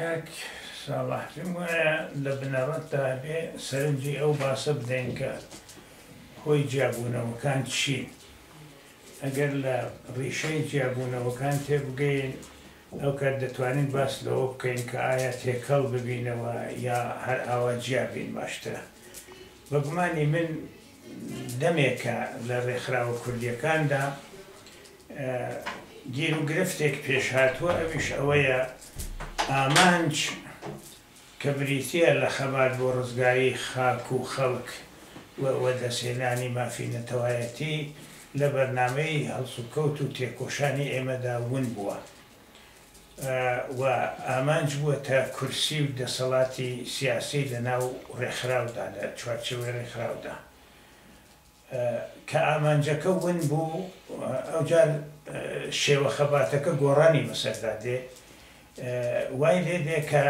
کاک ساڵح پێم وایە لە بنەڕەتدا بێ سەرنجی ئەو باسە بدەین کە هۆی جیابوونەوەکان چین. ئەگەر لە ڕیشەی جیابوونەوەکان تێبگەین ئەو کات دەتوانین باس لەوە بکەین کە ئایا تێکەڵ ببینەوە یا هەر ئاوا جیابین باشترە. بەگومانی من دەمێکە لە ڕێکخراوە کوردیەکاندا گیر و گرفتێک پێش هاتووە، ئەویش ئەوەیە ئامانج کە بریتە لە خەبات بۆ ڕزگاری خاک و خەڵک وە دەسێنانی مافی نەتەوایەتی لە بەرنامەی هەڵسوکەوت و تێکۆشانی ئێمەدا ون بووە و ئامانج بووە تا کورسی و دەسەڵاتی سیاسی لە ناو ڕێکخراودا لە چوارچێوەی ڕێکخراودا کە ئامانجەکە ون بوو. ئەوجار شێوە خەباتەکە گۆڕانی بەسەردا دێ، وای لێ دێ کە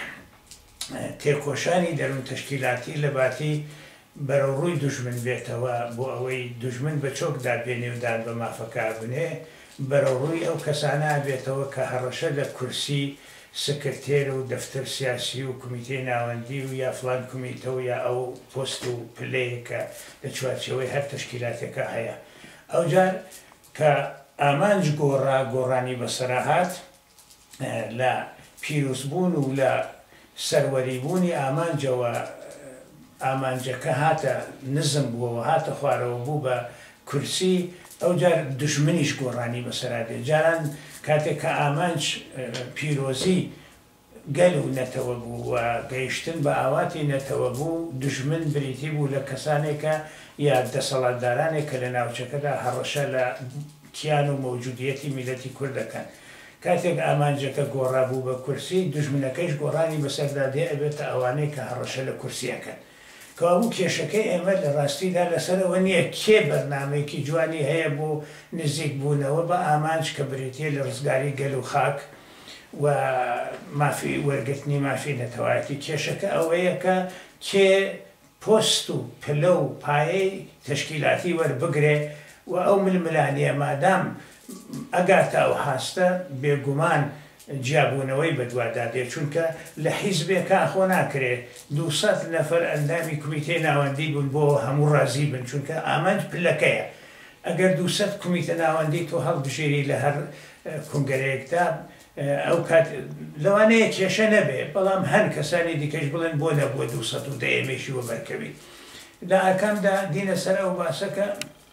تێکۆشانی دەروون تەشکیلاتی لە باتی بەرەوڕووی دوژمن بێتەوە بۆ ئەوەی دوژمن بە چۆکدا بێنێ و دان بە مافەکار بنێ، بەرەوڕووی ئەو کەسانە بێتەوە کە هەڕەشە لە کورسی سکرتێر و دەفتەر سیاسی و کمیتەی ناوەندی و یا فلان کمیتە و یا ئەو پۆست و پلەیەکە لە چوارچێوەی هەر تەشکیلاتێکە هەیە. ئەوجار کە ئامانج گۆڕانی بەسەرهات لە پیرۆزبوون و لە سەروەریبوونی ئامانجەوە ئامانجەکە هاتە نزم بووەوە، هاتە خوارەوە بوو بە کورسی، ئەوجار دژمنیش گۆڕانی بەسەرادێ. جاران کاتێک کە ئامانج پیرۆزی گەل و نەتەوە بوو و گەیشتن بە ئاواتی نەتەوە بوو، دژمن بریتی بوو لە کەسانێکە یا دەسەڵاتدارانێک کە لە ناوچەکەدا هەڕەشە لە کیان و مەوجودیەتی میلەتی کوردەکان. کاتێک ئامانجەکە گۆڕا بوو بە کورسی، دژمنەکەیش گۆڕانی بەسەردا دێ ئەبێتە ئەوانەی کە هەڕەشە لە کورسیەکەن. کەوابوو کێشەکەی ئێمە لە ڕاستیدا لەسەرەوە نییە کێ بەرنامەیەکی جوانی هەیە بۆ نزیک بوونەوە بە ئامانج کە بریتە لە ڕزگاری گەل و خاک و مافی وەرگرتنی مافی نەتەوایەتی. کێشەکە ئەوەیە کە کێ پۆست و پلە و پایەی تەشکیلاتی وەربگرێ و ئەو ململانیە مادام ئەگاتە ئەو هاستە بێگومان جیابوونەوەی بەدوادادێ، چونکە لە حیزبێکا خۆ ناکرێت 200 نەفەر ئەندامی کمیتەی ناوەندی بوون بۆ هەموو ڕازی بن، چونکە ئامانج پلەکەیە. ئەگەر 200 کمیتە ناوەندی تۆ هەڵبژێری لە هەر کنگرەیەکدا، ئەو کات لەوانەیە کێشە نەبێ، بەڵام هەر کەسانی دیکەش بڵێن بۆ نەبووە 200 و دەیەمێشی وە بەرکەوی. لە ئاکامدا دینە سەر ئەو باسەکە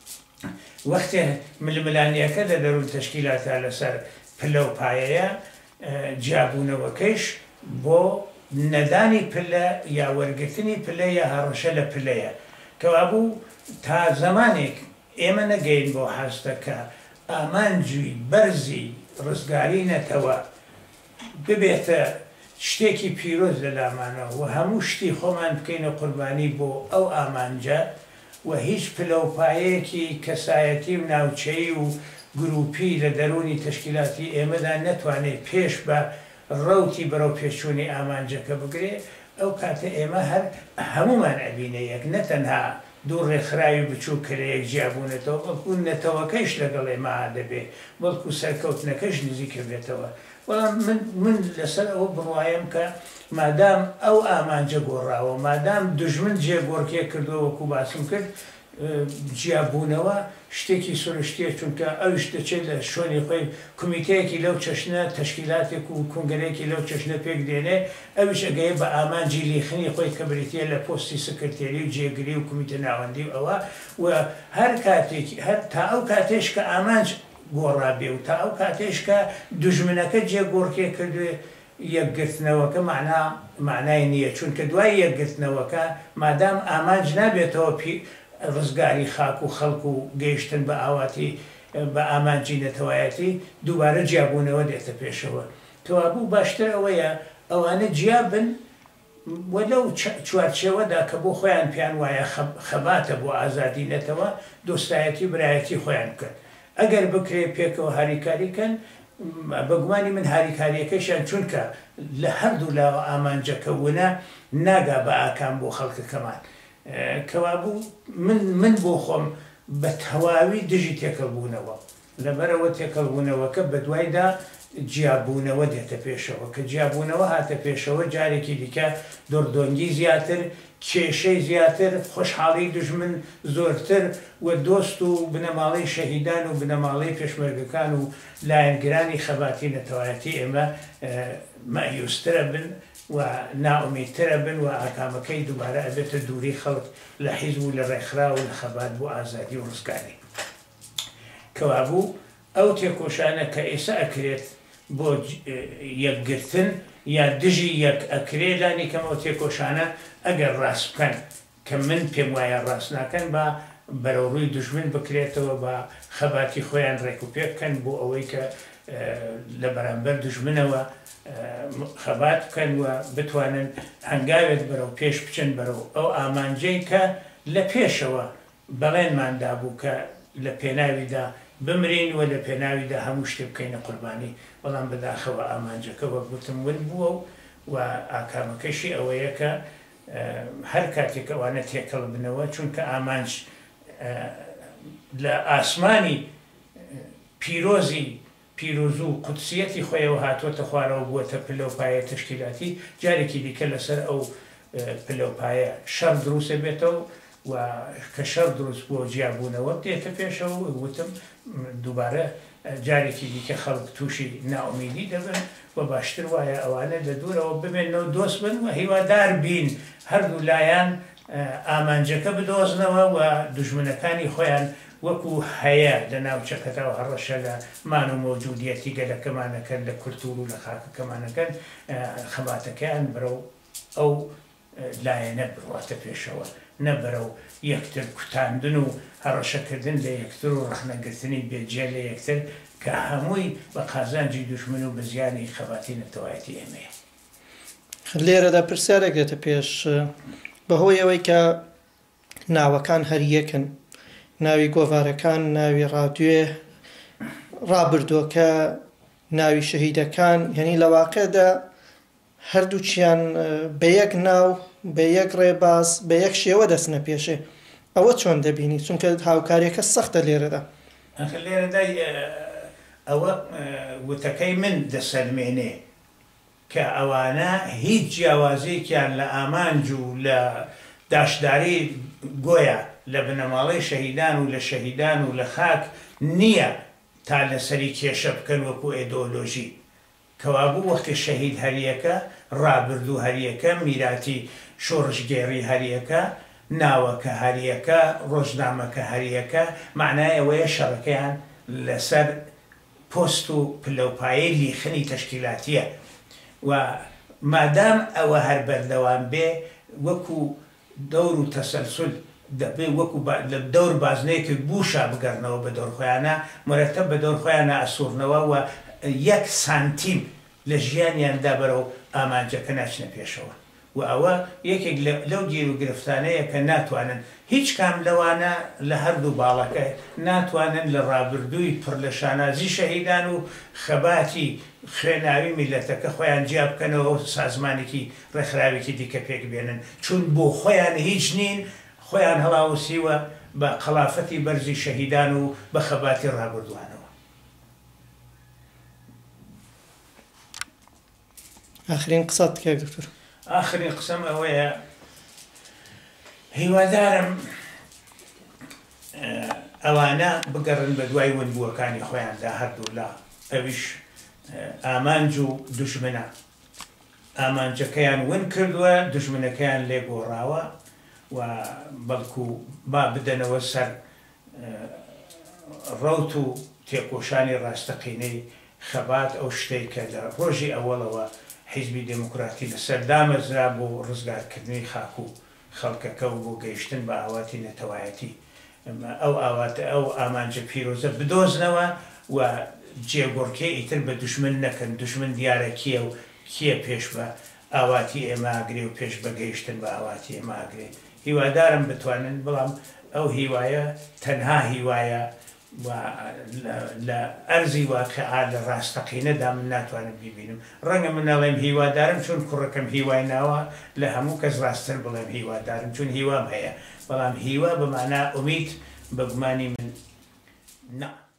وەختێ ململانیەکە لە دەروون تەشکیلاتە لەسەر پلە و پایەیە، جیابوونەوەکەیش بۆ نەدانی پلە یا وەرگرتنی پلە یا هەڕەشە لە پلەیە. کەوابوو تا زەمانێک ئێمە نەگەین بۆ هەستەکە ئامانجی بەرزی ڕزگاری نەتەوە ببێتە شتێکی پیرۆز لە لامانەوە و هەموو شتی خۆمان بکەینە قوربانی بۆ ئەو ئامانجە و هیچ پلە و پایەیەکی کەسایەتی و ناوچەیی و گروپی لە دەرونی تەشکیلاتی ئێمەدا نەتوانێت پێش بە ڕەوتی بەرەو پێچوونی ئامانجەکە بگرێ. ئەو کاتە ئێمە هەر هەمومان ئەبینە یەک، نەتەنها دوو ڕێکخراوی بچوو کرەیەک جیابوونێتەوە، بەڵکو نەتەوەکەیش لەگەڵ ئێمە دەبێ، بەڵکو سەرکەوتنەکەش نزیکە بێتەوە. بەڵام من لەسەر ئەوە بڕوایم کە مادام ئەو ئامانجە گۆڕاوە، مادام دژمن جێگۆڕکێ کردەوە وەکو باسم کرد، جیابوونەوە شتێکی سروشتیە، چونکە ئەوش دەچێت لە شوێنی خۆی کمیتەیەکی لەو چەشنە تەشکیلاتێک و کنگرەیەکی لەو چەشنە پێک دێنێ، ئەوش ئەگەیە بە ئامانجی لیخنی خۆی کە بریتە لە پۆستی سکرتێری و جێگری و کمیتە ناوەندی و ئەوە و هەر کاتێکی هەر تا ئەو کاتێش کە ئامانج گۆڕابێ و تا ئەو کاتێش کە دژمنەکە جێگۆڕکێ کردوێ، یەکگرتنەوەکە معنای نییە، چونکە دوای یەکگرتنەوەکە مادام ئامانج نابێتەوە ڕزگاری خاک و خەڵک و گەیشتن بە ئاواتی بە ئامانجی نەتەوایەتی، دووبارە جیابوونەوە دێتە پێشەوە. کەوابوو باشتر ئەوەیە ئەوانە جیابن و لەو چوارچێوەدا کە بۆ خۆیان پیان وایە خەباتە بۆ ئازادی نەتەوە دۆستایەتی برایەتی خۆیان بکەن. ئەگەر بکرێ پێکەوە هاریکاریکەن، بەگومانی من هاریکاریەکەشیان چونکە لە هەردوو لاوە ئامانجەکە وونە ناگا بە ئاکام بۆ خەڵکەکەمان. کەوابوو من بۆ خۆم بە تەواوی دژی تێکەڵبوونەوە، لەبەرەوە تێکەڵبوونەوەکە بە دوایدا جیابوونەوە دێتە پێشەوە کە جیابوونەوە هاتە پێشەوە جارێکی دیکە دۆردۆنگی زیاتر کێشەی زیاتر خۆشحاڵی دژمن زۆرتر و دۆست و بنەماڵەی شەهیدان و بنەماڵەی پێشمەرگەکان و لایەنگرانی خەباتی نەتەوایەتی ئێمە مەیووسترە بن و ناومیدترە بن و ئاکامەکەی دووبارە ئەبێتە دووری خەڵک لە حیزب و لە ڕێکخرا و لە خەبات بۆ ئازادی و ڕزگاری کەوابوو ئەو تێکۆشانە کە ئێستا ئەکرێت بۆ یەکگرتن یا دژی یەک ئەکرێ لانی کەمەوە تێکۆشانە ئەگەر ڕاست بکەن کە من پێم وایە ڕاست ناکەن بە بەرەوڕووی دژمن بکرێتەوە بە خەباتی خۆیان ڕێک و پێ بکەن بۆ ئەوەی کە لە بەرامبەر دژمنەوە خەبات بکەن و بتوانن هەنگاوێت بەرەو پێش بچن بەرەو ئەو ئامانجەی کە لە پێشەوە بەڵێنماندا بوو کە لە پێناویدا بمرین و لە پێناویدا هەموو شتێ بکەینە قوربانی بەڵام بەداخەوە ئامانجەکە وەک گوتم ون بووە و ئاکامەکەشی ئەوەیە کە هەر کاتێک ئەوانە تێکەڵ بنەوە چونکە ئامانج لە ئاسمانی پیرۆز و قودسیەتی خۆیەوە هاتووەتە خوارەوە بووەتە پلەپایە تشکیلاتی جارێکی دیکە لەسەر ئەو پلەپایە شەڕ دروستە بێتەوە و کە شەڕ دروست بۆ جیابوونەوە دێتە پێشەوە وتم دووبارە جارێکی دیکە خەڵک تووشی ناومیدی دەبن و باشتر وایە ئەوانە لە دوورەوە ببێنەوە دۆست بن و هیوادار بین هەردوو لایەن ئامانجەکە بدۆزنەوە و دژمنەکانی خۆیان وەکو هەیە لە ناوچەکەتەوە هەڕەشە لە مان و مۆجودیەتی گەلەکەمانەکەن لە کولتور و لە خاکەکەمانەکەن خەباتەکەیان بەرەو ئەو لایەنە بڕواتە پێشەوە نە بەرەو یەکتر کوتاندن و هەڕەشەکردن لە یەکتر و ڕەخنەگرتنی بێجێ لە یەکتر کە هەمووی بە قازانجی دژمن و بە زیانی خەباتی نەتەوایەتی ئێمەیە. لێرەدا پرسیارێک دێتە پێش بەهۆی ئەوەی کە ناوەکان هەریەکن ناوی گۆڤارەکان ناوی ڕادیۆ ڕابردووەکە ناوی شەهیدەکان یعنی لە واقعدا هەردووچیان بە یەک ناو بە یەک ڕێباز بە یەک شێوە دەستنە پێشێ ئەوە چۆن دەبینی چونکە هاوکاریەکە سەختە لێرەدا لێرەدا ئەوە وتەکەی من دەسەلمێنێ کە ئەوانە هیچ جیاوازێکیان لە ئامانج و لە داشداری گۆیە لە بنەماڵەی شەهیدان و لە شەهیدان و لە خاک نییە تا لەسەری کێشە بکەن وەکو ئێدۆلۆژی کەوابوو وەختی شەهید هەریەکە ڕابردوو هەریەکە میراتی شۆڕژگێڕی هەریەکە ناوەکە هەریەکە ڕۆژنامەکە هەریەکە معنای ئەوەیە شەڕەکەیان لەسەر پۆست و پلەپایەی لیخنی تەشکیلاتیە و مادام ئەوە هەر بەردەوام بێ وەکو دەور و تەسەلسل دەبێ وەکو لە دەور بازنەیەکی بوشە بگەڕنەوە بە دەورخۆیانە مرەتەب بە دەورخۆیانە ئەسوورنەوە و یەک سانتیم لە ژیانیاندا بەرەو ئامانجەکە ناچنە پێشەوە و ئەوە یەکێک لەو گیر و گرفتانەیە کە ناتوانن هیچ کام لەوانە لە هەردوو باڵەکە ناتوانن لە ڕابردووی پڕ لە شانازی شەهیدان و خەباتی خوێناوی میلەتەکە خۆیان جیا بکەنەوە سازمانێکی ڕێکخراوێکی دیکە پێک بێنن چون بۆ خۆیان هیچ نین خۆیان هەڵاوسیوە بە خلافەتی بەرزی شەهیدان و بە خەباتی ڕابردووانەوە. ئاخرین قسەت کێ دکتۆر؟ ئاخرین قسەم ئەوەیە هیوادارم ئەوانە بگەڕن بە دوای ونبووەکانی خۆیاندا هەردوو لە ئەویش ئامانج و دژمنە ئامانجەکەیان ون کردووە دژمنەکەیان لێ گۆڕاوە و بەڵکو با بدەنەوە سەر ڕەوت و تێکۆشانی ڕاستەقینەی خەبات ئەو شتەی کە لە ڕۆژی ئەوەڵەوە حیزبی دموکراتی لەسەر دامەزرا بۆ ڕزگارکردنی خاک و خەڵکەکە و بۆ گەیشتن بە ئاواتی نەتەوایەتی ئەو ئامانجە پیرۆزە بدۆزنەوە و جێگۆڕکەی ئیتر بە دژمن نەکەن دژمن دیارە کیە و کیە پێش بە ئاواتی ئێماگرێ و پێش بەگەیشتن بە ئاواتی ئێماگرێ هیوادارم بتوانن بەڵام ئەو هیوایە تەنها هیوایە لە ئەرزی واقعا لە ڕاستەقینەدا من ناتوانم بیبینم ڕەنگە منەڵێم هیوادارم چون کوڕەکەم هیوای ناوە لە هەموو کەس ڕاستتر بڵێم هیوادارم چون هیوام هەیە بەڵام هیوا بەمانە ئومید بە گومانی من نا